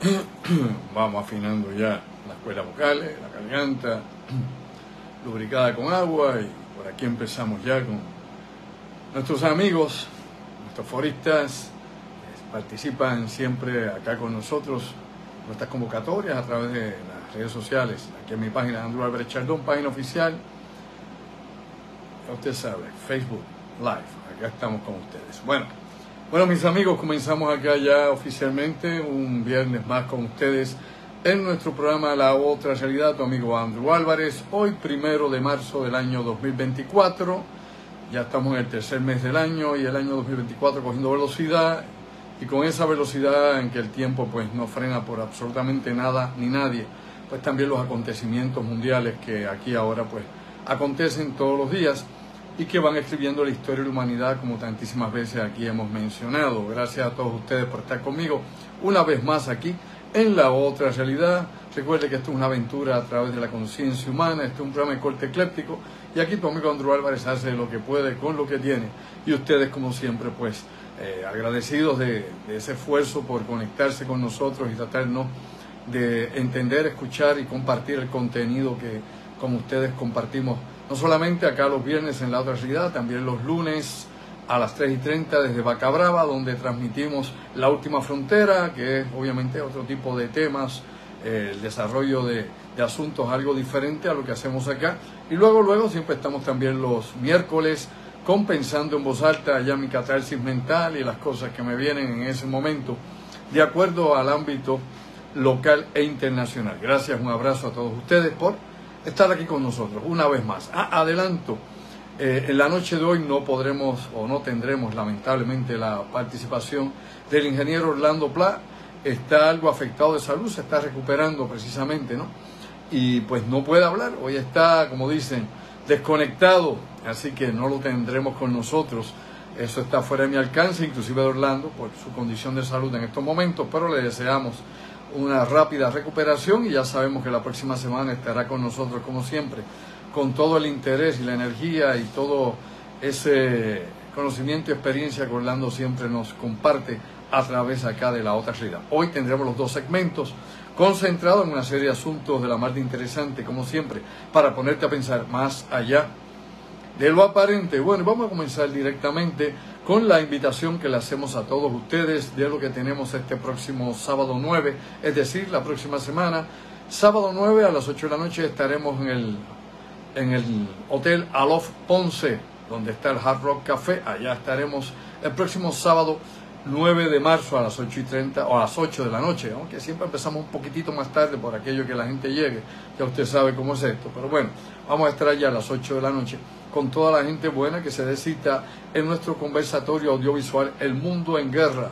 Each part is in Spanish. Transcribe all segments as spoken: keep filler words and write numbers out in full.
Vamos afinando ya las cuerdas vocales, la garganta, lubricada con agua, y por aquí empezamos ya con nuestros amigos, nuestros foristas, que participan siempre acá con nosotros, nuestras convocatorias a través de las redes sociales. Aquí en mi página, Andrew Álvarez Chardón, página oficial, usted sabe, Facebook Live, acá estamos con ustedes. Bueno, bueno mis amigos, comenzamos acá ya oficialmente un viernes más con ustedes en nuestro programa La Otra Realidad, tu amigo Andrew Álvarez. Hoy primero de marzo del año dos mil veinticuatro, ya estamos en el tercer mes del año y el año dos mil veinticuatro cogiendo velocidad, y con esa velocidad en que el tiempo pues no frena por absolutamente nada ni nadie, pues también los acontecimientos mundiales que aquí ahora pues acontecen todos los días y que van escribiendo la historia de la humanidad, como tantísimas veces aquí hemos mencionado. Gracias a todos ustedes por estar conmigo una vez más aquí en La Otra Realidad. Recuerde que esto es una aventura a través de la conciencia humana, este es un programa de corte ecléptico, y aquí tu amigo Andrew Álvarez hace lo que puede con lo que tiene, y ustedes como siempre pues eh, agradecidos de, de ese esfuerzo por conectarse con nosotros y tratarnos de entender, escuchar y compartir el contenido que con ustedes compartimos, no solamente acá los viernes en La Otra Realidad, también los lunes a las tres y treinta desde Vaca Brava, donde transmitimos La Última Frontera, que es obviamente otro tipo de temas, eh, el desarrollo de, de asuntos algo diferente a lo que hacemos acá. Y luego, luego siempre estamos también los miércoles con Pensando en Voz Alta, allá mi catarsis mental y las cosas que me vienen en ese momento, de acuerdo al ámbito local e internacional. Gracias, un abrazo a todos ustedes por estar aquí con nosotros una vez más. Ah, adelanto, eh, en la noche de hoy no podremos o no tendremos lamentablemente la participación del ingeniero Orlando Pla. Está algo afectado de salud, se está recuperando precisamente, ¿no? Y pues no puede hablar, hoy está, como dicen, desconectado, así que no lo tendremos con nosotros. Eso está fuera de mi alcance, inclusive de Orlando, por su condición de salud en estos momentos, pero le deseamos una rápida recuperación, y ya sabemos que la próxima semana estará con nosotros como siempre, con todo el interés y la energía y todo ese conocimiento y experiencia que Orlando siempre nos comparte a través acá de La Otra Realidad. Hoy tendremos los dos segmentos concentrados en una serie de asuntos de la más de interesante, como siempre, para ponerte a pensar más allá de lo aparente. Bueno, vamos a comenzar directamente con la invitación que le hacemos a todos ustedes de lo que tenemos este próximo sábado nueve, es decir, la próxima semana. Sábado nueve a las ocho de la noche estaremos en el, en el Hotel Alof Ponce, donde está el Hard Rock Café. Allá estaremos el próximo sábado nueve de marzo a las ocho y treinta o a las ocho de la noche, aunque siempre empezamos un poquitito más tarde por aquello que la gente llegue, ya usted sabe cómo es esto, pero bueno, vamos a estar allá a las ocho de la noche con toda la gente buena que se dé cita en nuestro conversatorio audiovisual El Mundo en Guerra.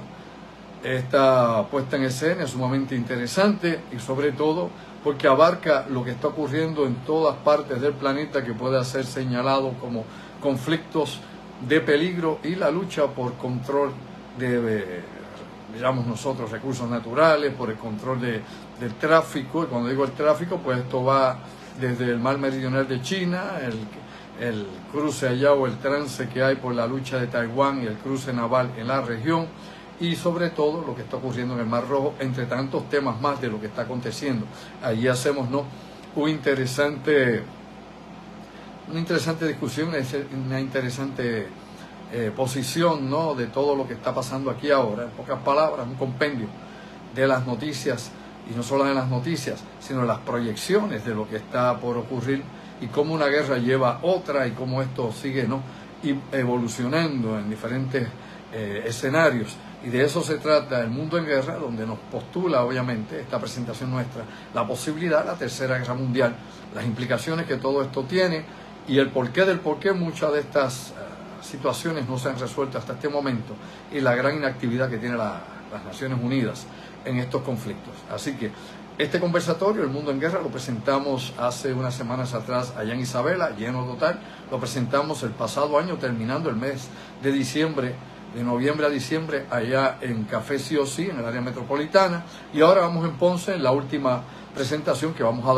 Esta puesta en escena es sumamente interesante, y sobre todo porque abarca lo que está ocurriendo en todas partes del planeta que puede ser señalado como conflictos de peligro y la lucha por control de, digamos nosotros, recursos naturales, por el control de, del tráfico. Y cuando digo el tráfico, pues esto va desde el mar meridional de China, el, el cruce allá o el trance que hay por la lucha de Taiwán y el cruce naval en la región, y sobre todo lo que está ocurriendo en el Mar Rojo, entre tantos temas más de lo que está aconteciendo. Allí hacemos, ¿no?, un interesante, una interesante discusión, una interesante Eh, posición, ¿no?, de todo lo que está pasando aquí ahora. En pocas palabras, un compendio de las noticias, y no solo de las noticias, sino de las proyecciones de lo que está por ocurrir, y cómo una guerra lleva otra, y cómo esto sigue, ¿no?, y evolucionando en diferentes eh, escenarios. Y de eso se trata El Mundo en Guerra, donde nos postula, obviamente, esta presentación nuestra, la posibilidad de la Tercera Guerra Mundial, las implicaciones que todo esto tiene, y el porqué del porqué muchas de estas situaciones no se han resuelto hasta este momento, y la gran inactividad que tienen la, las Naciones Unidas en estos conflictos. Así que este conversatorio, El Mundo en Guerra, lo presentamos hace unas semanas atrás allá en Isabela, lleno total. Lo presentamos el pasado año, terminando el mes de diciembre, de noviembre a diciembre, allá en Café Sí o Sí, en el área metropolitana. Y ahora vamos en Ponce, en la última presentación que vamos a dar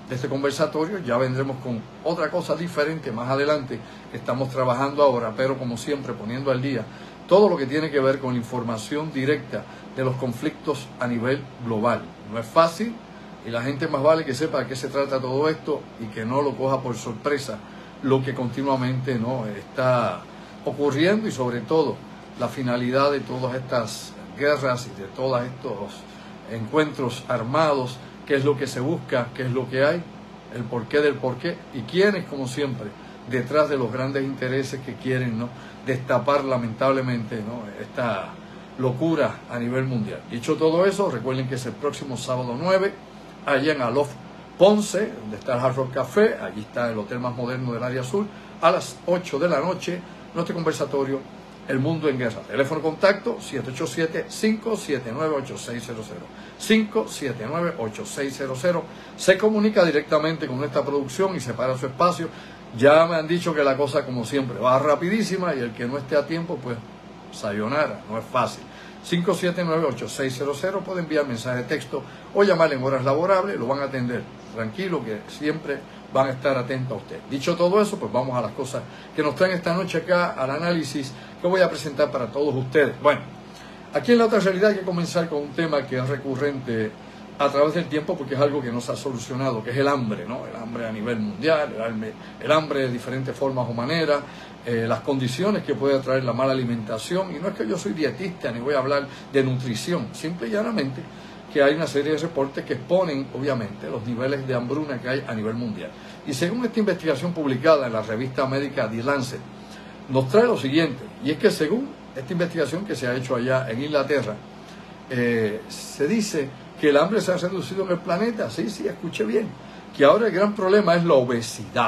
de este conversatorio. Ya vendremos con otra cosa diferente más adelante que estamos trabajando ahora, pero como siempre poniendo al día todo lo que tiene que ver con la información directa de los conflictos a nivel global. No es fácil y la gente más vale que sepa de qué se trata todo esto y que no lo coja por sorpresa lo que continuamente no está ocurriendo, y sobre todo la finalidad de todas estas guerras y de todos estos encuentros armados, qué es lo que se busca, qué es lo que hay, el porqué del porqué y quiénes, como siempre, detrás de los grandes intereses que quieren no destapar lamentablemente no esta locura a nivel mundial. Dicho todo eso, recuerden que es el próximo sábado nueve, allá en Alof Ponce, donde está el Hard Rock Café, allí está el hotel más moderno del área sur, a las ocho de la noche, nuestro conversatorio El Mundo en Guerra. Teléfono contacto siete ocho siete, cinco siete nueve, ocho seis cero cero, cinco siete nueve, ocho seis cero cero. Se comunica directamente con esta producción y separa su espacio. Ya me han dicho que la cosa, como siempre, va rapidísima, y el que no esté a tiempo, pues sayonara, no es fácil. cinco siete nueve, ocho seis cero cero, puede enviar mensaje de texto o llamar en horas laborables, lo van a atender. Tranquilo, que siempre van a estar atentos a usted. Dicho todo eso, pues vamos a las cosas que nos traen esta noche acá, al análisis que voy a presentar para todos ustedes. Bueno, aquí en La Otra Realidad hay que comenzar con un tema que es recurrente a través del tiempo, porque es algo que no se ha solucionado, que es el hambre, ¿no? El hambre a nivel mundial, el hambre, el hambre de diferentes formas o maneras, eh, las condiciones que puede traer la mala alimentación. Y no es que yo soy dietista ni voy a hablar de nutrición, simple y llanamente que hay una serie de reportes que exponen, obviamente, los niveles de hambruna que hay a nivel mundial. Y según esta investigación publicada en la revista médica The Lancet, nos trae lo siguiente, y es que según esta investigación que se ha hecho allá en Inglaterra, eh, se dice que el hambre se ha reducido en el planeta. Sí, sí, escuche bien, que ahora el gran problema es la obesidad.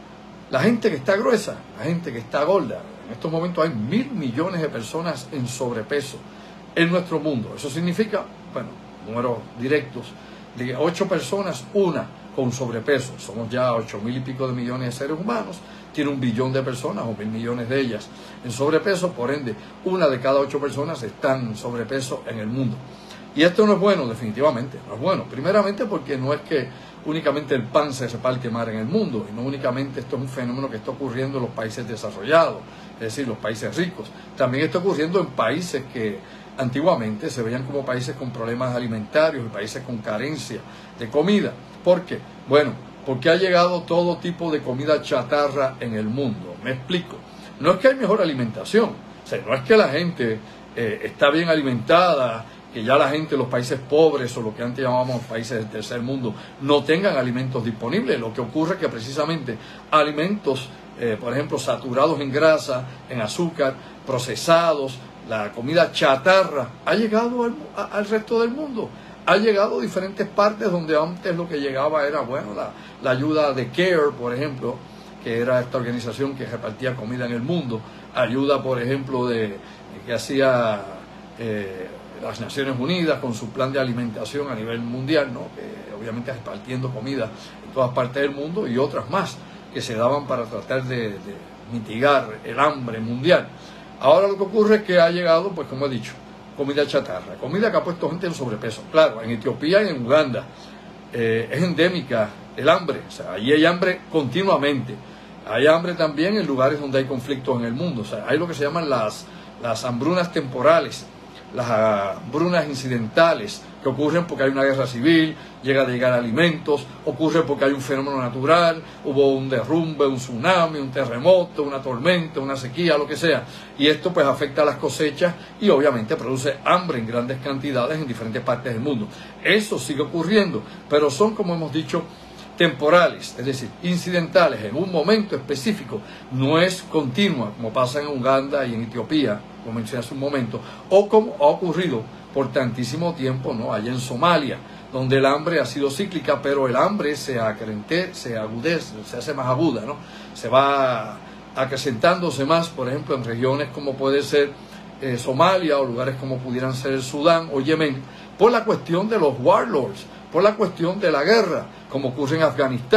La gente que está gruesa, la gente que está gorda. En estos momentos hay mil millones de personas en sobrepeso en nuestro mundo. Eso significa, bueno, números directos, de ocho personas, una con sobrepeso. Somos ya ocho mil y pico de millones de seres humanos. Tiene un billón de personas o mil millones de ellas en sobrepeso. Por ende, una de cada ocho personas están en sobrepeso en el mundo. Y esto no es bueno, definitivamente, no es bueno. Primeramente porque no es que únicamente el pan se reparte mal en el mundo, y no únicamente esto es un fenómeno que está ocurriendo en los países desarrollados, es decir, los países ricos. También está ocurriendo en países que antiguamente se veían como países con problemas alimentarios y países con carencia de comida. ¿Por qué? Bueno, porque ha llegado todo tipo de comida chatarra en el mundo. Me explico. No es que hay mejor alimentación, o sea, no es que la gente eh, está bien alimentada, que ya la gente de los países pobres o lo que antes llamábamos países del tercer mundo no tengan alimentos disponibles. Lo que ocurre es que precisamente alimentos, eh, por ejemplo, saturados en grasa, en azúcar, procesados, la comida chatarra, ha llegado al, a, al resto del mundo. Ha llegado a diferentes partes donde antes lo que llegaba era, bueno, la, la ayuda de CARE, por ejemplo, que era esta organización que repartía comida en el mundo. Ayuda, por ejemplo, de que hacía eh, las Naciones Unidas con su plan de alimentación a nivel mundial, ¿no? Que obviamente repartiendo comida en todas partes del mundo, y otras más que se daban para tratar de, de mitigar el hambre mundial. Ahora lo que ocurre es que ha llegado, pues como he dicho, comida chatarra, comida que ha puesto gente en sobrepeso. Claro, en Etiopía y en Uganda eh, es endémica el hambre, o sea, allí hay hambre continuamente. Hay hambre también en lugares donde hay conflictos en el mundo, o sea, hay lo que se llaman las, las hambrunas temporales, las hambrunas incidentales, que ocurren porque hay una guerra civil, llega a llegar alimentos, ocurre porque hay un fenómeno natural, hubo un derrumbe, un tsunami, un terremoto, una tormenta, una sequía, lo que sea, y esto pues afecta a las cosechas y obviamente produce hambre en grandes cantidades en diferentes partes del mundo. Eso sigue ocurriendo, pero son, como hemos dicho, temporales, es decir, incidentales en un momento específico, no es continua, como pasa en Uganda y en Etiopía, como mencioné hace un momento, o como ha ocurrido por tantísimo tiempo, ¿no?, allá en Somalia, donde el hambre ha sido cíclica, pero el hambre se acrente, se agudece, se hace más aguda, ¿no? Se va acrecentándose más, por ejemplo, en regiones como puede ser eh, Somalia, o lugares como pudieran ser el Sudán o Yemen, por la cuestión de los warlords, por la cuestión de la guerra, como ocurre en Afganistán.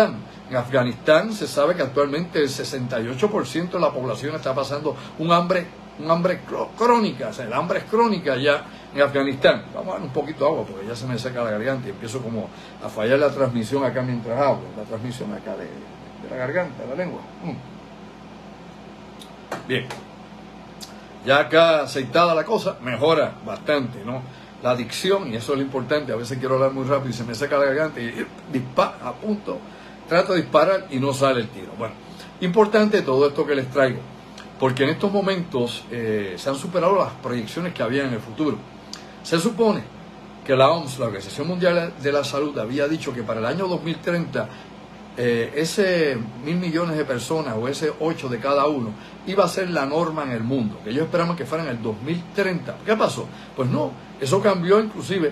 En Afganistán se sabe que actualmente el sesenta y ocho por ciento de la población está pasando un hambre, un hambre crónica, o sea, el hambre es crónica ya en Afganistán. Vamos a dar un poquito de agua porque ya se me seca la garganta y empiezo como a fallar la transmisión acá mientras hablo, la transmisión acá de, de la garganta, de la lengua. Mm. Bien, ya acá aceitada la cosa, mejora bastante, ¿no? La dicción, y eso es lo importante, a veces quiero hablar muy rápido y se me seca la garganta y dispara, a punto, trato de disparar y no sale el tiro. Bueno, importante todo esto que les traigo, porque en estos momentos eh, se han superado las proyecciones que había en el futuro. Se supone que la O M S, la Organización Mundial de la Salud, había dicho que para el año dos mil treinta eh, ese mil millones de personas o ese ocho de cada uno iba a ser la norma en el mundo, que ellos esperaban que fuera en el dos mil treinta. ¿Qué pasó? Pues no, eso cambió inclusive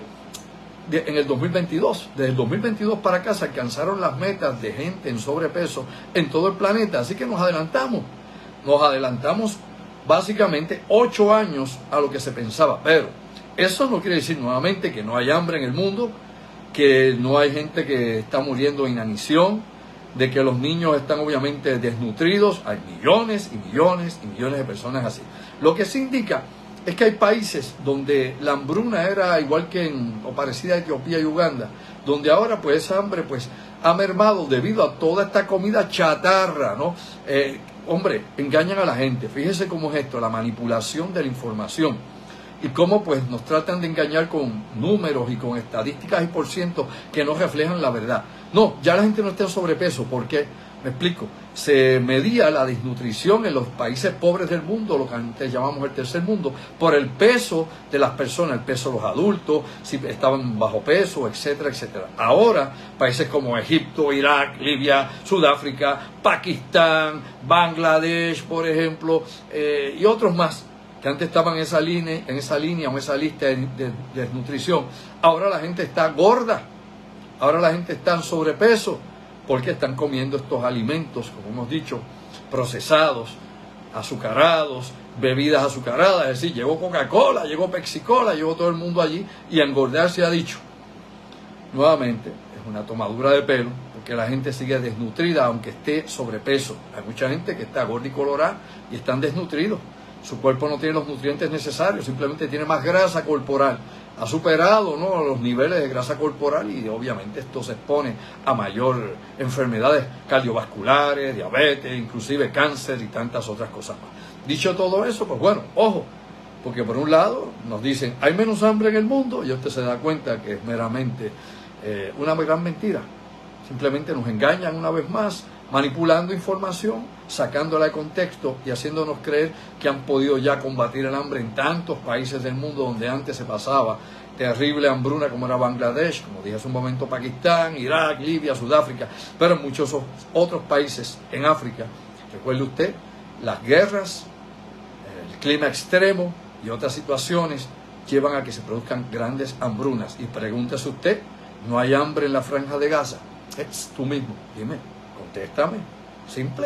de, en el dos mil veintidós. Desde el dos mil veintidós para acá se alcanzaron las metas de gente en sobrepeso en todo el planeta, así que nos adelantamos. Nos adelantamos básicamente ocho años a lo que se pensaba, pero eso no quiere decir nuevamente que no hay hambre en el mundo, que no hay gente que está muriendo de inanición, de que los niños están obviamente desnutridos. Hay millones y millones y millones de personas así. Lo que se indica es que hay países donde la hambruna era igual que en, o parecida a Etiopía y Uganda, donde ahora pues esa hambre pues ha mermado debido a toda esta comida chatarra, ¿no? Eh, hombre, engañan a la gente. Fíjese cómo es esto, la manipulación de la información. Y cómo pues nos tratan de engañar con números y con estadísticas y por ciento que no reflejan la verdad. No, ya la gente no está en sobrepeso. ¿Por qué? Me explico. Se medía la desnutrición en los países pobres del mundo, lo que antes llamamos el tercer mundo, por el peso de las personas, el peso de los adultos, si estaban bajo peso, etcétera, etcétera. Ahora, países como Egipto, Irak, Libia, Sudáfrica, Pakistán, Bangladesh, por ejemplo, eh, y otros más, que antes estaban en esa línea, en esa línea o esa lista de, de, de desnutrición. Ahora la gente está gorda, ahora la gente está en sobrepeso, porque están comiendo estos alimentos, como hemos dicho, procesados, azucarados, bebidas azucaradas. Es decir, llegó Coca-Cola, llegó Pepsi-Cola, llegó todo el mundo allí, y a engordar se ha dicho. Nuevamente, es una tomadura de pelo, porque la gente sigue desnutrida, aunque esté sobrepeso. Hay mucha gente que está gorda y colorada y están desnutridos. Su cuerpo no tiene los nutrientes necesarios, simplemente tiene más grasa corporal. Ha superado, ¿no?, los niveles de grasa corporal y obviamente esto se expone a mayor enfermedades cardiovasculares, diabetes, inclusive cáncer y tantas otras cosas más. Dicho todo eso, pues bueno, ojo, porque por un lado nos dicen hay menos hambre en el mundo y usted se da cuenta que es meramente eh, una gran mentira. Simplemente nos engañan una vez más, manipulando información, sacándola de contexto y haciéndonos creer que han podido ya combatir el hambre en tantos países del mundo donde antes se pasaba terrible hambruna, como era Bangladesh, como dije hace un momento, Pakistán, Irak, Libia, Sudáfrica, pero en muchos otros países en África. Recuerde usted, las guerras, el clima extremo y otras situaciones llevan a que se produzcan grandes hambrunas. Y pregúntese usted, ¿no hay hambre en la Franja de Gaza? Es tú mismo, dime, contéstame, simple.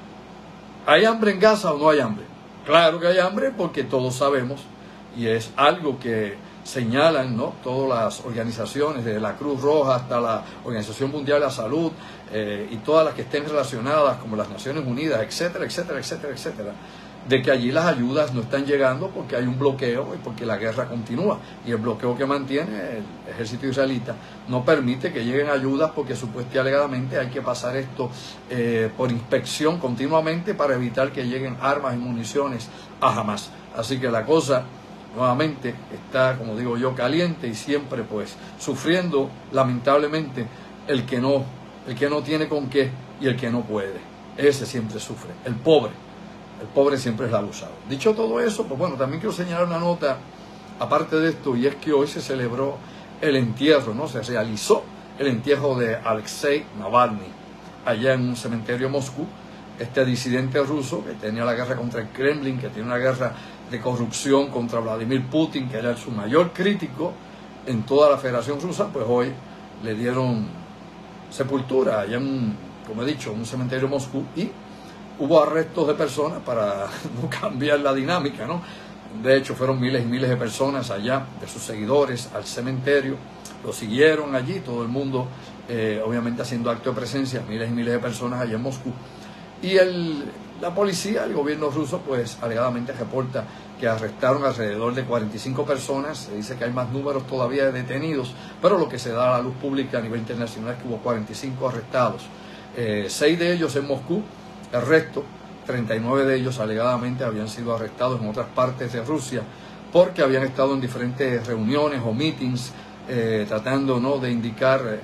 ¿Hay hambre en Gaza o no hay hambre? Claro que hay hambre, porque todos sabemos, y es algo que señalan, ¿no?, todas las organizaciones, desde la Cruz Roja hasta la Organización Mundial de la Salud, eh, y todas las que estén relacionadas, como las Naciones Unidas, etcétera, etcétera, etcétera, etcétera, de que allí las ayudas no están llegando porque hay un bloqueo y porque la guerra continúa. Y el bloqueo que mantiene el ejército israelita no permite que lleguen ayudas, porque supuestamente alegadamente hay que pasar esto eh, por inspección continuamente para evitar que lleguen armas y municiones a Hamas. Así que la cosa nuevamente está, como digo yo, caliente, y siempre pues sufriendo lamentablemente el que no, el que no tiene con qué y el que no puede. Ese siempre sufre, el pobre. El pobre siempre es el abusado. Dicho todo eso, pues bueno, también quiero señalar una nota aparte de esto, y es que hoy se celebró el entierro, ¿no? Se realizó el entierro de Alexei Navalny allá en un cementerio en Moscú. Este disidente ruso que tenía la guerra contra el Kremlin, que tiene una guerra de corrupción contra Vladimir Putin, que era su mayor crítico en toda la Federación Rusa, pues hoy le dieron sepultura allá en, como he dicho, en un cementerio en Moscú, y hubo arrestos de personas para no cambiar la dinámica, ¿no? De hecho, fueron miles y miles de personas allá, de sus seguidores, al cementerio. Lo siguieron allí, todo el mundo eh, obviamente haciendo acto de presencia, miles y miles de personas allá en Moscú. Y el, la policía, el gobierno ruso, pues alegadamente reporta que arrestaron alrededor de cuarenta y cinco personas. Se dice que hay más números todavía de detenidos, pero lo que se da a la luz pública a nivel internacional es que hubo cuarenta y cinco arrestados, eh, seis de ellos en Moscú, el resto, treinta y nueve de ellos alegadamente habían sido arrestados en otras partes de Rusia porque habían estado en diferentes reuniones o meetings eh, tratando, ¿no?, de indicar eh,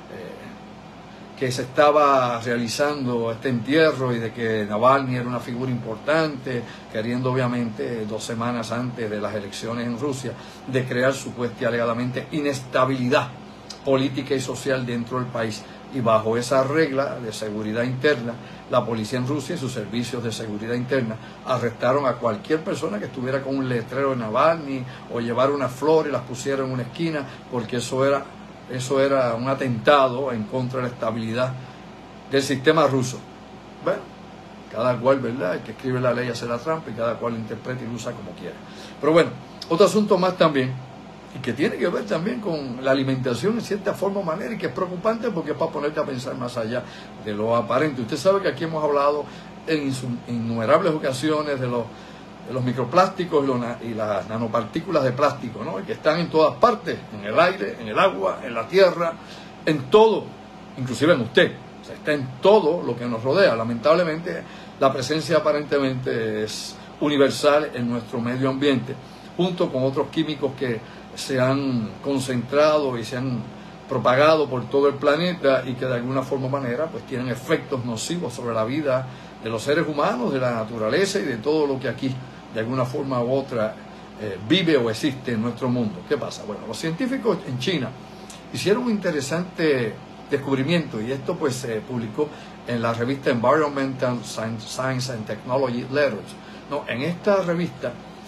que se estaba realizando este entierro y de que Navalny era una figura importante, queriendo obviamente dos semanas antes de las elecciones en Rusia de crear supuesta y alegadamente inestabilidad política y social dentro del país. Y bajo esa regla de seguridad interna, la policía en Rusia y sus servicios de seguridad interna arrestaron a cualquier persona que estuviera con un letrero de Navalny o llevara una flor y las pusiera en una esquina, porque eso era Eso era un atentado en contra de la estabilidad del sistema ruso. Bueno, cada cual, ¿verdad? El que escribe la ley hace la trampa y cada cual la interpreta y la usa como quiera. Pero bueno, otro asunto más también, y que tiene que ver también con la alimentación en cierta forma o manera, y que es preocupante porque es para ponerte a pensar más allá de lo aparente. Usted sabe que aquí hemos hablado en innumerables ocasiones de los de los microplásticos y las nanopartículas de plástico, ¿no?, que están en todas partes, en el aire, en el agua, en la tierra, en todo, inclusive en usted. O sea, está en todo lo que nos rodea. Lamentablemente, la presencia aparentemente es universal en nuestro medio ambiente, junto con otros químicos que se han concentrado y se han propagado por todo el planeta y que de alguna forma o manera pues tienen efectos nocivos sobre la vida de los seres humanos, de la naturaleza y de todo lo que aquí de alguna forma u otra eh, vive o existe en nuestro mundo. ¿Qué pasa? Bueno, los científicos en China hicieron un interesante descubrimiento, y esto pues se publicó en la revista Environmental Science and Technology Letters. No, en esta revista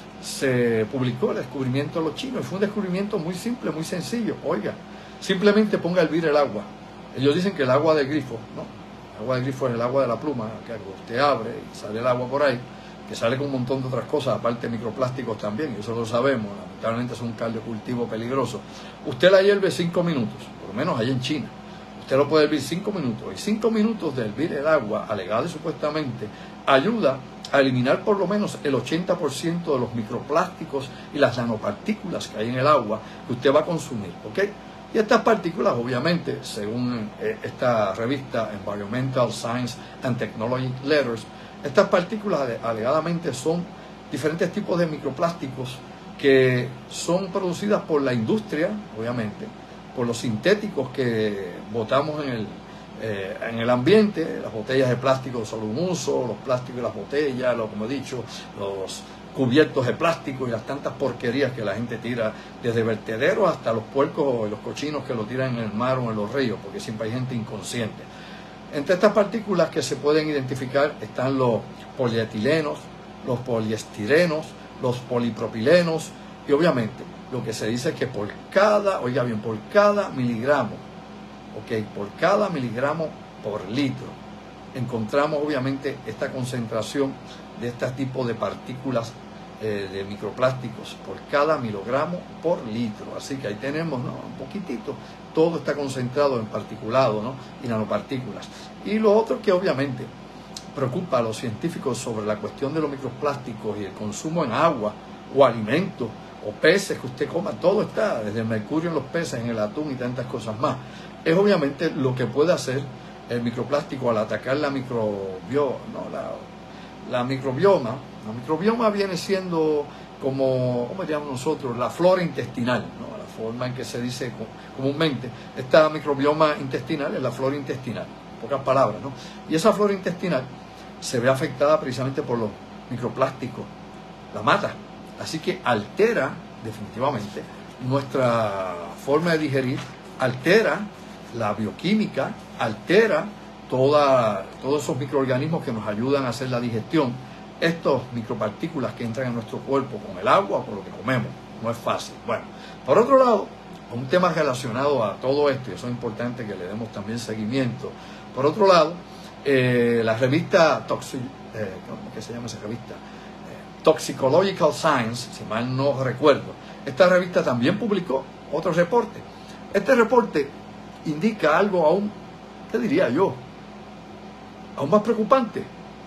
se publicó el descubrimiento de los chinos, y fue un descubrimiento muy simple, muy sencillo. Oiga, simplemente ponga a hervir el agua. Ellos dicen que el agua de grifo, ¿no? El agua de grifo es el agua de la pluma, que usted abre y sale el agua por ahí, que sale con un montón de otras cosas, aparte de microplásticos también, y eso lo sabemos, lamentablemente es un caldo cultivo peligroso. Usted la hierve cinco minutos, por lo menos allá en China. Usted lo puede hervir cinco minutos, y cinco minutos de hervir el agua, alegada y supuestamente, ayuda a eliminar por lo menos el ochenta por ciento de los microplásticos y las nanopartículas que hay en el agua que usted va a consumir, ¿ok? Y estas partículas, obviamente, según esta revista Environmental Science and Technology Letters, estas partículas alegadamente son diferentes tipos de microplásticos que son producidas por la industria, obviamente, por los sintéticos que botamos en el, eh, en el ambiente, las botellas de plástico de solo un uso, los plásticos de las botellas, lo, como he dicho, los cubiertos de plástico y las tantas porquerías que la gente tira desde vertederos hasta los puercos y los cochinos que lo tiran en el mar o en los ríos, porque siempre hay gente inconsciente. Entre estas partículas que se pueden identificar están los polietilenos, los poliestirenos, los polipropilenos, y obviamente lo que se dice es que por cada, oiga bien, por cada miligramo, ok, por cada miligramo por litro, encontramos obviamente esta concentración de este tipo de partículas eh, de microplásticos por cada miligramo por litro. Así que ahí tenemos, ¿no?, un poquitito, todo está concentrado en particulado, ¿no?, y nanopartículas. Y lo otro que obviamente preocupa a los científicos sobre la cuestión de los microplásticos y el consumo en agua o alimentos o peces que usted coma, todo está, desde el mercurio en los peces, en el atún y tantas cosas más, es obviamente lo que puede hacer el microplástico al atacar la microbioma, ¿no?, la, la microbioma. La microbioma viene siendo como, ¿cómo llamamos nosotros?, la flora intestinal, ¿no?, la forma en que se dice comúnmente. Esta microbioma intestinal es la flora intestinal, en pocas palabras, ¿no? Y esa flora intestinal se ve afectada precisamente por los microplásticos, la mata. Así que altera definitivamente nuestra forma de digerir, altera la bioquímica, altera toda, todos esos microorganismos que nos ayudan a hacer la digestión. Estos micropartículas que entran en nuestro cuerpo con el agua o con lo que comemos, no es fácil. Bueno, por otro lado, un tema relacionado a todo esto, y eso es importante que le demos también seguimiento. Por otro lado, eh, la revista Toxic, eh, ¿cómo que se llama esa revista? Eh, Toxicological Science, si mal no recuerdo. Esta revista también publicó otro reporte. Este reporte indica algo aún, ¿qué diría yo? Aún más preocupante.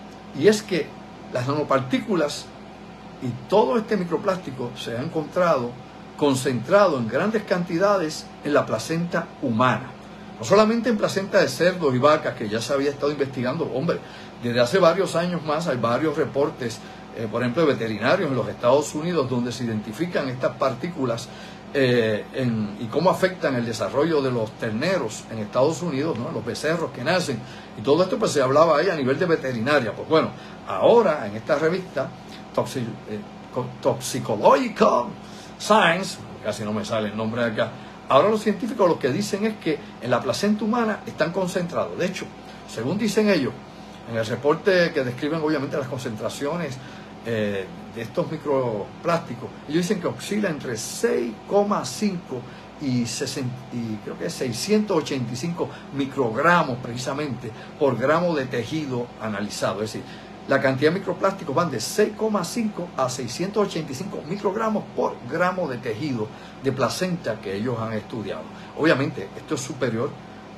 Y es que las nanopartículas y todo este microplástico se ha encontrado concentrado en grandes cantidades en la placenta humana. No solamente en placenta de cerdos y vacas, que ya se había estado investigando, hombre, desde hace varios años más hay varios reportes, eh, por ejemplo, de veterinarios en los Estados Unidos, donde se identifican estas partículas eh, en, y cómo afectan el desarrollo de los terneros en Estados Unidos, ¿no? Los becerros que nacen, y todo esto pues se hablaba ahí a nivel de veterinaria. Pues bueno, ahora en esta revista Toxic, eh, Toxicological Science, casi no me sale el nombre de acá, ahora los científicos lo que dicen es que en la placenta humana están concentrados. De hecho, según dicen ellos, en el reporte que describen obviamente las concentraciones eh, de estos microplásticos, ellos dicen que oscila entre seis coma cinco y, sesenta, y creo que es seiscientos ochenta y cinco microgramos precisamente por gramo de tejido analizado. Es decir, la cantidad de microplásticos van de seis coma cinco a seiscientos ochenta y cinco microgramos por gramo de tejido de placenta que ellos han estudiado. Obviamente, esto es superior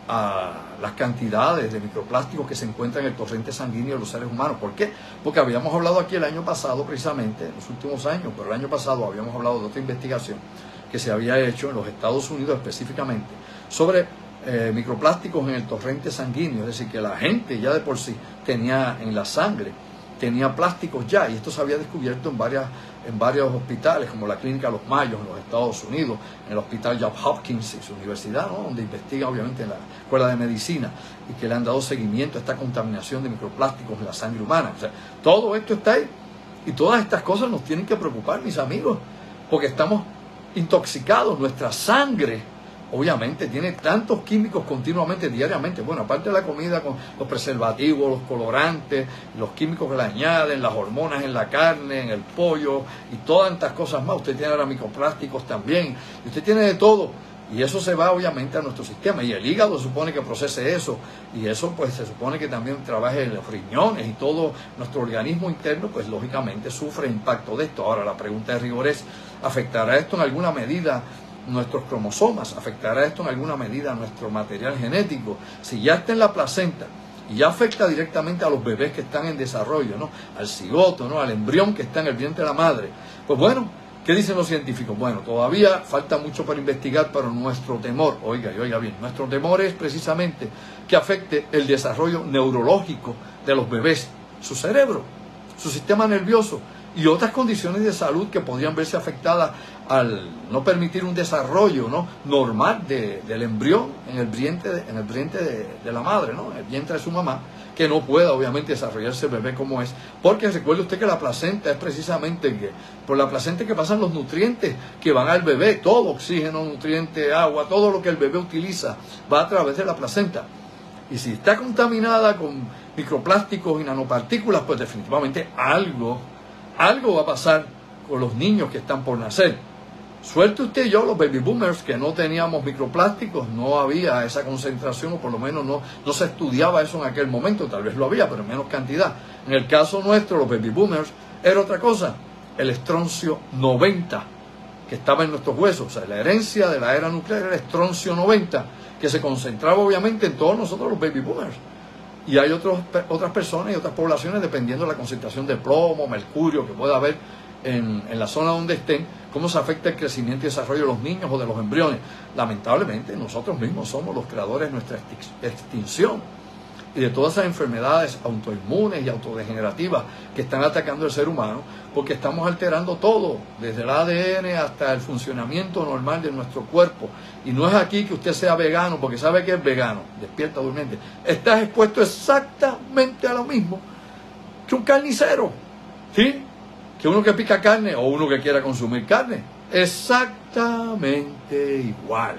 a las cantidades de microplásticos que se encuentran en el torrente sanguíneo de los seres humanos. ¿Por qué? Porque habíamos hablado aquí el año pasado, precisamente, en los últimos años, pero el año pasado habíamos hablado de otra investigación que se había hecho en los Estados Unidos específicamente sobre eh, microplásticos en el torrente sanguíneo. Es decir, que la gente ya de por sí tenía en la sangre, tenía plásticos ya, y esto se había descubierto en varias en varios hospitales, como la Clínica Los Mayos en los Estados Unidos, en el Hospital Johns Hopkins y su universidad, ¿no? Donde investiga obviamente en la Escuela de Medicina, y que le han dado seguimiento a esta contaminación de microplásticos en la sangre humana. O sea, todo esto está ahí, y todas estas cosas nos tienen que preocupar, mis amigos, porque estamos intoxicados. Nuestra sangre obviamente tiene tantos químicos continuamente, diariamente. Bueno, aparte de la comida con los preservativos, los colorantes, los químicos que le añaden, las hormonas en la carne, en el pollo y todas estas cosas más. Usted tiene ahora microplásticos también, y usted tiene de todo. Y eso se va obviamente a nuestro sistema, y el hígado se supone que procese eso, y eso pues se supone que también trabaje en los riñones, y todo nuestro organismo interno pues lógicamente sufre impacto de esto. Ahora la pregunta de rigor es, ¿afectará esto en alguna medida nuestros cromosomas? ¿Afectará esto en alguna medida nuestro material genético? Si ya está en la placenta y ya afecta directamente a los bebés que están en desarrollo, ¿no? Al cigoto, ¿no? Al embrión que está en el vientre de la madre. Pues bueno, ¿qué dicen los científicos? Bueno, todavía falta mucho para investigar, pero nuestro temor, oiga, y oiga bien, nuestro temor es precisamente que afecte el desarrollo neurológico de los bebés, su cerebro, su sistema nervioso y otras condiciones de salud que podrían verse afectadas al no permitir un desarrollo, ¿no? normal de, del embrión en el vientre, de, en el vientre de, de la madre, ¿no? en el vientre de su mamá, que no pueda obviamente desarrollarse el bebé como es, porque recuerde usted que la placenta es precisamente que por la placenta que pasan los nutrientes que van al bebé, todo oxígeno, nutriente, agua, todo lo que el bebé utiliza va a través de la placenta. Y si está contaminada con microplásticos y nanopartículas, pues definitivamente algo, algo va a pasar con los niños que están por nacer. Suerte usted y yo, los baby boomers, que no teníamos microplásticos, no había esa concentración, o por lo menos no, no se estudiaba eso en aquel momento. Tal vez lo había, pero en menos cantidad. En el caso nuestro, los baby boomers, era otra cosa, el estroncio noventa, que estaba en nuestros huesos. O sea, la herencia de la era nuclear era el estroncio noventa, que se concentraba obviamente en todos nosotros los baby boomers. Y hay otros, otras personas y otras poblaciones, dependiendo de la concentración de plomo, mercurio que pueda haber en, en la zona donde estén, cómo se afecta el crecimiento y desarrollo de los niños o de los embriones. Lamentablemente, nosotros mismos somos los creadores de nuestra extinción y de todas esas enfermedades autoinmunes y autodegenerativas que están atacando al ser humano, porque estamos alterando todo, desde el A D N hasta el funcionamiento normal de nuestro cuerpo. Y no es aquí que usted sea vegano, porque sabe que es vegano, despierta durmiente. Estás expuesto exactamente a lo mismo que un carnicero, ¿sí? Que uno que pica carne o uno que quiera consumir carne. Exactamente igual.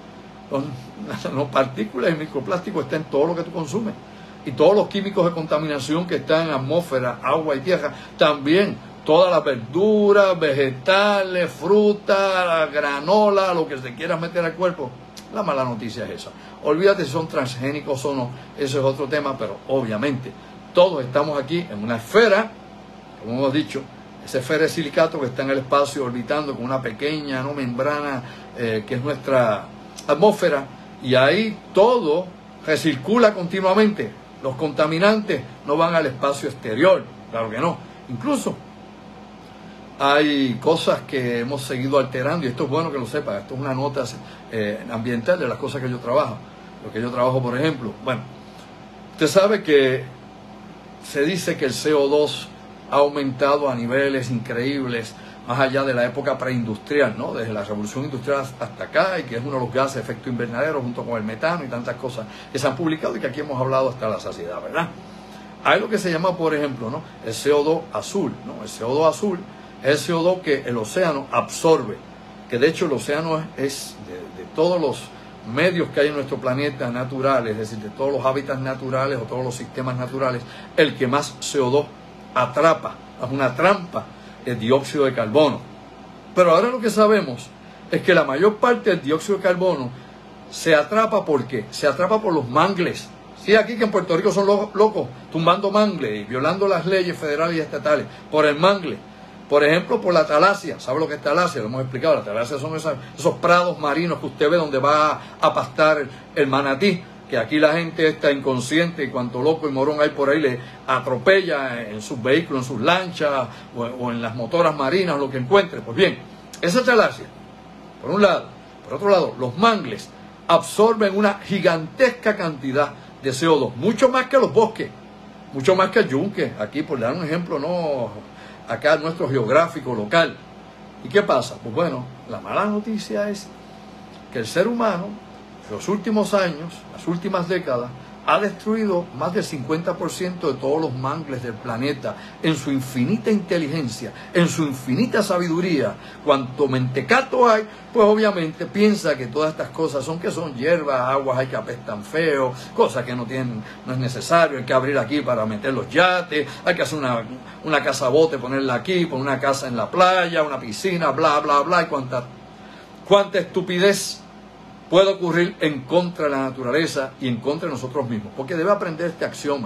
Las partículas y microplásticos están en todo lo que tú consumes. Y todos los químicos de contaminación que están en la atmósfera, agua y tierra, también. Todas las verduras, vegetales, frutas, granola, lo que se quiera meter al cuerpo. La mala noticia es esa. Olvídate si son transgénicos o no, eso es otro tema, pero obviamente todos estamos aquí en una esfera, como hemos dicho, esa esfera de silicato que está en el espacio orbitando con una pequeña, ¿no? membrana eh, que es nuestra atmósfera, y ahí todo recircula continuamente. Los contaminantes no van al espacio exterior, claro que no. Incluso hay cosas que hemos seguido alterando, y esto es bueno que lo sepa, esto es una nota eh, ambiental de las cosas que yo trabajo. Lo que yo trabajo, por ejemplo, bueno, usted sabe que se dice que el C O dos ha aumentado a niveles increíbles, más allá de la época preindustrial, ¿no? Desde la revolución industrial hasta acá, y que es uno de los gases de efecto invernadero junto con el metano y tantas cosas que se han publicado y que aquí hemos hablado hasta la saciedad, ¿verdad? Hay lo que se llama, por ejemplo, ¿no?, el C O dos azul, ¿no? El C O dos azul es el C O dos que el océano absorbe, que de hecho el océano es, es de, de todos los medios que hay en nuestro planeta natural, es decir, de todos los hábitats naturales o todos los sistemas naturales, el que más C O dos atrapa, es una trampa, el dióxido de carbono. Pero ahora lo que sabemos es que la mayor parte del dióxido de carbono se atrapa, ¿por qué? Se atrapa por los mangles. Sí, aquí que en Puerto Rico son lo, locos, tumbando mangles y violando las leyes federales y estatales por el mangle. Por ejemplo, por la talasia. ¿Sabe lo que es talasia? Lo hemos explicado. La talasia son esas, esos prados marinos que usted ve donde va a pastar el, el manatí, que aquí la gente está inconsciente y cuanto loco y morón hay por ahí le atropella en sus vehículos, en sus lanchas o, o en las motoras marinas, lo que encuentre. Pues bien, esa talasia, por un lado. Por otro lado, los mangles absorben una gigantesca cantidad de C O dos, mucho más que los bosques, mucho más que el yunque. Aquí, por dar un ejemplo, no, acá nuestro geográfico local. ¿Y qué pasa? Pues bueno, la mala noticia es que el ser humano, en los últimos años, las últimas décadas, ha destruido más del cincuenta por ciento de todos los mangles del planeta en su infinita inteligencia, en su infinita sabiduría. Cuanto mentecato hay, pues obviamente piensa que todas estas cosas son que son hierbas, aguas hay que apestan feo, cosas que no tienen, no es necesario, hay que abrir aquí para meter los yates, hay que hacer una, una casa bote, ponerla aquí, poner una casa en la playa, una piscina, bla, bla, bla, y cuánta, cuánta estupidez puede ocurrir en contra de la naturaleza y en contra de nosotros mismos, porque debe aprender este axioma,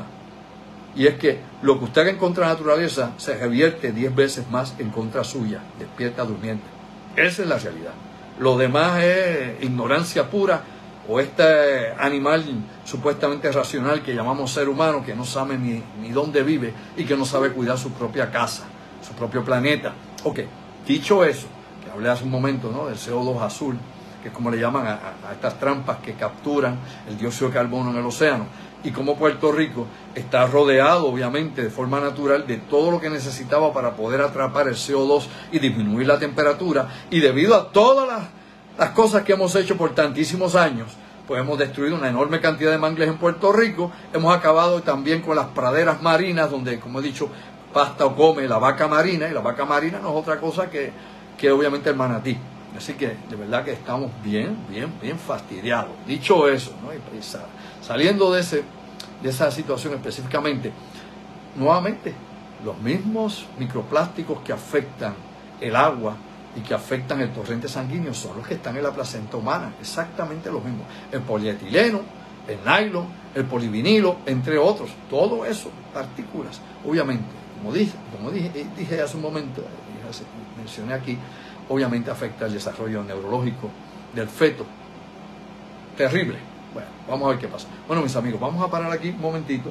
y es que lo que usted haga en contra de la naturaleza se revierte diez veces más en contra suya, despierta durmiente. Esa es la realidad. Lo demás es ignorancia pura, o este animal supuestamente racional que llamamos ser humano, que no sabe ni, ni dónde vive y que no sabe cuidar su propia casa, su propio planeta. Ok, dicho eso, que hablé hace un momento, ¿no?, del C O dos azul, que es como le llaman a, a, a estas trampas que capturan el dióxido de carbono en el océano, y como Puerto Rico está rodeado, obviamente, de forma natural, de todo lo que necesitaba para poder atrapar el C O dos y disminuir la temperatura, y debido a todas las, las cosas que hemos hecho por tantísimos años, pues hemos destruido una enorme cantidad de mangles en Puerto Rico, hemos acabado también con las praderas marinas, donde, como he dicho, pasta o come la vaca marina, y la vaca marina no es otra cosa que, que obviamente el manatí. Así que de verdad que estamos bien, bien, bien fastidiados. Dicho eso, ¿no?, y saliendo de, ese, de esa situación específicamente, nuevamente, los mismos microplásticos que afectan el agua y que afectan el torrente sanguíneo son los que están en la placenta humana, exactamente los mismos. El polietileno, el nylon, el polivinilo, entre otros, todo eso, partículas, obviamente, como dije, como dije, dije hace un momento, mencioné aquí, obviamente afecta el desarrollo neurológico del feto. Terrible. Bueno, vamos a ver qué pasa. Bueno, mis amigos, vamos a parar aquí un momentito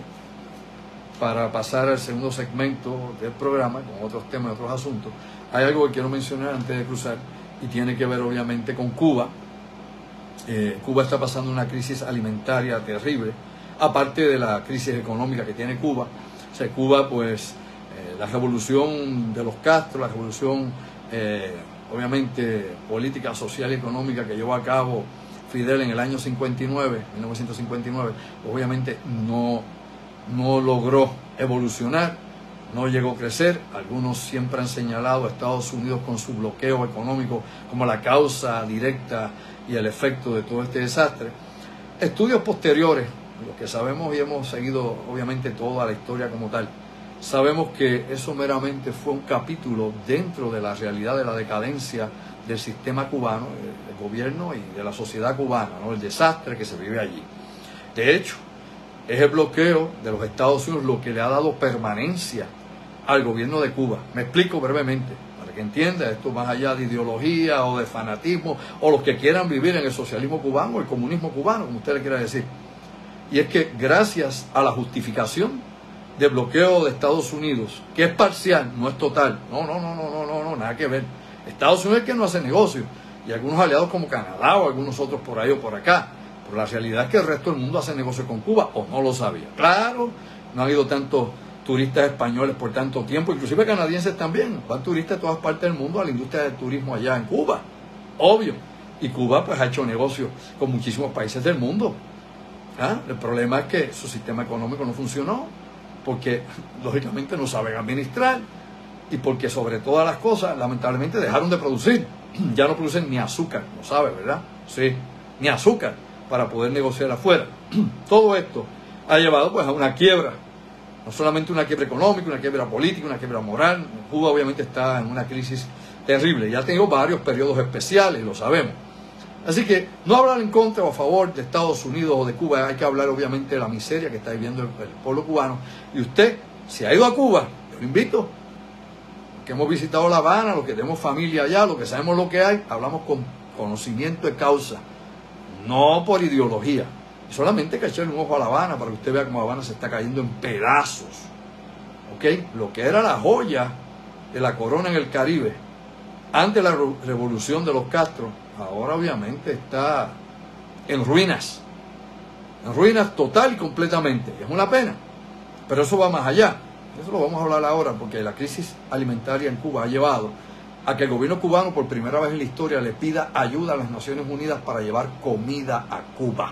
para pasar al segundo segmento del programa con otros temas, otros asuntos. Hay algo que quiero mencionar antes de cruzar y tiene que ver obviamente con Cuba. Eh, Cuba está pasando una crisis alimentaria terrible, aparte de la crisis económica que tiene Cuba. O sea, Cuba, pues, eh, la revolución de los Castro, la revolución eh, obviamente política, social y económica que llevó a cabo Fidel en el año cincuenta y nueve, mil novecientos cincuenta y nueve, obviamente no, no logró evolucionar, no llegó a crecer. Algunos siempre han señalado a Estados Unidos con su bloqueo económico como la causa directa y el efecto de todo este desastre. Estudios posteriores, lo que sabemos y hemos seguido obviamente toda la historia como tal, sabemos que eso meramente fue un capítulo dentro de la realidad de la decadencia del sistema cubano, del gobierno y de la sociedad cubana, ¿no?, el desastre que se vive allí. De hecho, es el bloqueo de los Estados Unidos lo que le ha dado permanencia al gobierno de Cuba. Me explico brevemente, para que entienda esto más allá de ideología o de fanatismo, o los que quieran vivir en el socialismo cubano o el comunismo cubano, como usted le quiera decir. Y es que gracias a la justificación de bloqueo de Estados Unidos, que es parcial, no es total, no, no, no, no, no, no, no nada que ver. Estados Unidos es que no hace negocio, y algunos aliados como Canadá o algunos otros por ahí o por acá, pero la realidad es que el resto del mundo hace negocio con Cuba, o no lo sabía. Claro, no ha habido tantos turistas españoles por tanto tiempo, inclusive canadienses también, van turistas de todas partes del mundo a la industria del turismo allá en Cuba, obvio, y Cuba pues ha hecho negocio con muchísimos países del mundo. ¿Ah? El problema es que su sistema económico no funcionó, porque lógicamente no saben administrar, y porque sobre todas las cosas lamentablemente dejaron de producir, ya no producen ni azúcar, lo sabe, ¿verdad? Sí, ni azúcar para poder negociar afuera. Todo esto ha llevado pues a una quiebra, no solamente una quiebra económica, una quiebra política, una quiebra moral. Cuba obviamente está en una crisis terrible, ya ha tenido varios periodos especiales, lo sabemos. Así que no hablar en contra o a favor de Estados Unidos o de Cuba, hay que hablar obviamente de la miseria que está viviendo el, el pueblo cubano. Y usted, si ha ido a Cuba, yo lo invito, que hemos visitado La Habana, los que tenemos familia allá, los que sabemos lo que hay, hablamos con conocimiento de causa, no por ideología. Solamente que echarle un ojo a La Habana para que usted vea cómo La Habana se está cayendo en pedazos. ¿Ok? Lo que era la joya de la corona en el Caribe, antes de la revolución de los Castro, ahora obviamente está en ruinas. En ruinas total y completamente. Es una pena. Pero eso va más allá. Eso lo vamos a hablar ahora, porque la crisis alimentaria en Cuba ha llevado a que el gobierno cubano por primera vez en la historia le pida ayuda a las Naciones Unidas para llevar comida a Cuba.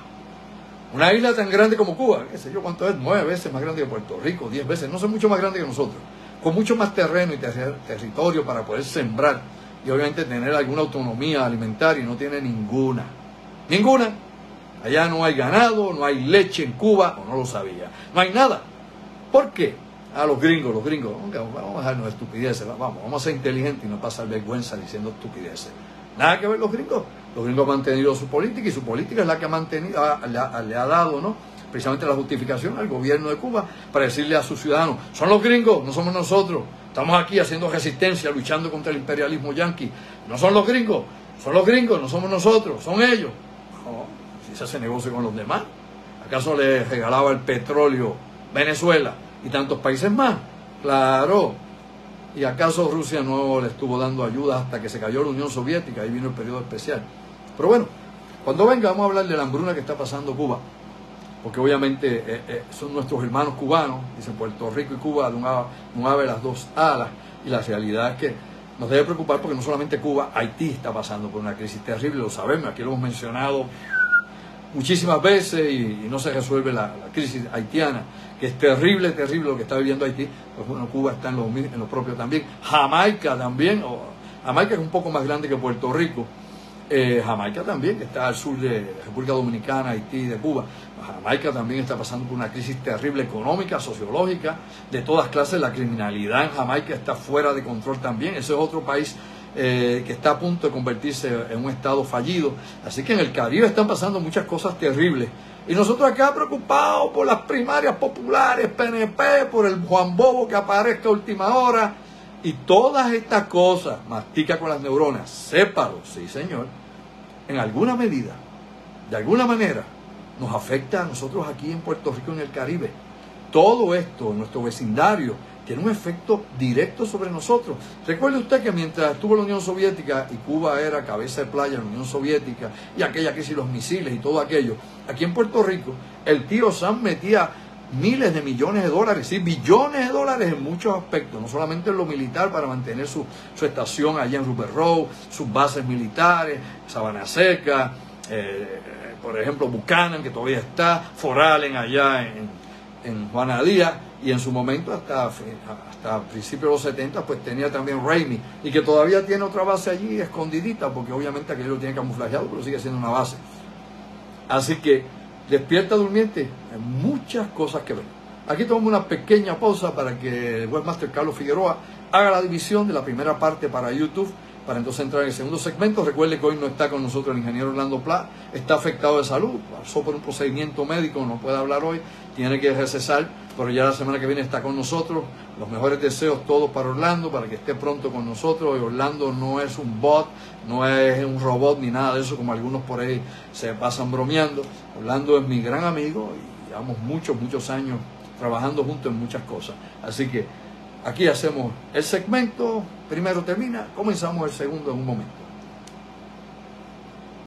Una isla tan grande como Cuba, qué sé yo cuánto es, nueve veces más grande que Puerto Rico, diez veces, no sé, mucho más grande que nosotros, con mucho más terreno y ter territorio para poder sembrar y obviamente tener alguna autonomía alimentaria, y no tiene ninguna. Ninguna. Allá no hay ganado, no hay leche en Cuba, o no lo sabía. No hay nada. ¿Por qué? A los gringos, los gringos, vamos a dejarnos de estupideces, vamos, vamos a ser inteligentes y no pasar vergüenza diciendo estupideces. Nada que ver los gringos. Los gringos han mantenido su política, y su política es la que ha mantenido, le ha, le ha dado, ¿no?, precisamente la justificación al gobierno de Cuba para decirle a sus ciudadanos: son los gringos, no somos nosotros. Estamos aquí haciendo resistencia, luchando contra el imperialismo yanqui. No son los gringos, son los gringos, no somos nosotros, son ellos. No, si se hace negocio con los demás. ¿Acaso le regalaba el petróleo Venezuela y tantos países más? Claro. ¿Y acaso Rusia no le estuvo dando ayuda hasta que se cayó la Unión Soviética? Ahí vino el periodo especial. Pero bueno, cuando venga vamos a hablar de la hambruna que está pasando Cuba, porque obviamente eh, eh, son nuestros hermanos cubanos, dicen Puerto Rico y Cuba de un ave, un ave las dos alas, y la realidad es que nos debe preocupar, porque no solamente Cuba, Haití está pasando por una crisis terrible, lo sabemos, aquí lo hemos mencionado muchísimas veces, y, y no se resuelve la, la crisis haitiana, que es terrible, terrible lo que está viviendo Haití. Pues bueno, Cuba está en lo, en lo propio también, Jamaica también, o, Jamaica es un poco más grande que Puerto Rico, eh, Jamaica también, que está al sur de República Dominicana, Haití, de Cuba. Jamaica también está pasando por una crisis terrible económica, sociológica, de todas clases. La criminalidad en Jamaica está fuera de control también. Ese es otro país eh, que está a punto de convertirse en un estado fallido. Así que en el Caribe están pasando muchas cosas terribles. Y nosotros acá preocupados por las primarias populares, P N P, por el Juan Bobo que aparezca a última hora. Y todas estas cosas, mastica con las neuronas, sépalo, sí señor, en alguna medida, de alguna manera, nos afecta a nosotros aquí en Puerto Rico, en el Caribe. Todo esto, en nuestro vecindario, tiene un efecto directo sobre nosotros. Recuerde usted que mientras estuvo la Unión Soviética y Cuba era cabeza de playa en la Unión Soviética, y aquella crisis, los misiles y todo aquello, aquí en Puerto Rico el tío Sam metía miles de millones de dólares, sí, billones de dólares en muchos aspectos, no solamente en lo militar, para mantener su, su estación allá en Rupert Road, sus bases militares, Sabana Seca, eh, por ejemplo Buchanan, que todavía está, Fort Allen allá en, en Juana Díaz, y en su momento hasta, hasta principios de los setenta pues tenía también Ramey, y que todavía tiene otra base allí escondidita, porque obviamente aquello lo tiene camuflajeado, pero sigue siendo una base. Así que despierta durmiente, hay muchas cosas que ver. Aquí tomamos una pequeña pausa para que el webmaster Carlos Figueroa haga la división de la primera parte para YouTube, para entonces entrar en el segundo segmento. Recuerde que hoy no está con nosotros el ingeniero Orlando Pla, está afectado de salud, pasó por un procedimiento médico, no puede hablar hoy, tiene que recesar, pero ya la semana que viene está con nosotros. Los mejores deseos todos para Orlando, para que esté pronto con nosotros. Y Orlando no es un bot, no es un robot ni nada de eso, como algunos por ahí se pasan bromeando. Orlando es mi gran amigo y llevamos muchos, muchos años trabajando juntos en muchas cosas. Así que aquí hacemos el segmento, primero termina, comenzamos el segundo en un momento.